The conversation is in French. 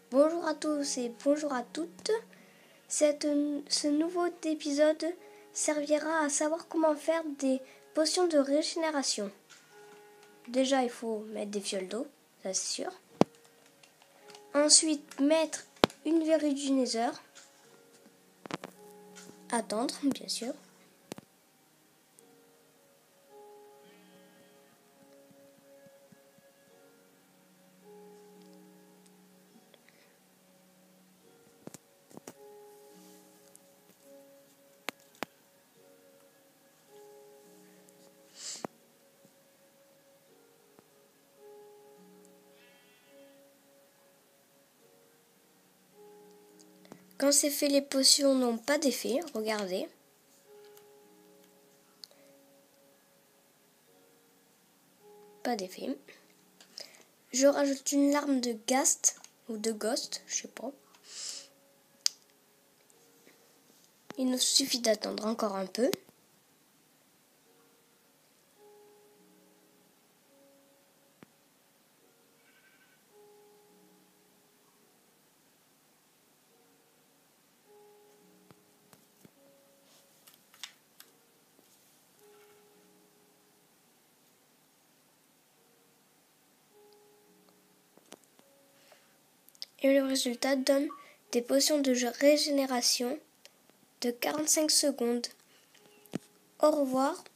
Bonjour à tous et bonjour à toutes. Ce nouveau épisode servira à savoir comment faire des potions de régénération. Déjà, il faut mettre des fioles d'eau, ça c'est sûr. Ensuite, mettre une verrue du Nether. Attendre, bien sûr. Quand c'est fait, les potions n'ont pas d'effet, regardez. Pas d'effet. Je rajoute une larme de Ghast ou de Ghost, je sais pas. Il nous suffit d'attendre encore un peu. Et le résultat donne des potions de régénération de 45 secondes. Au revoir.